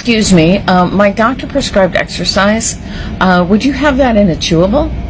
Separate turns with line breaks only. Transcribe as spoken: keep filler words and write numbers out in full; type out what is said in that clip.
Excuse me, um, my doctor prescribed exercise. Uh, would you have that in a chewable?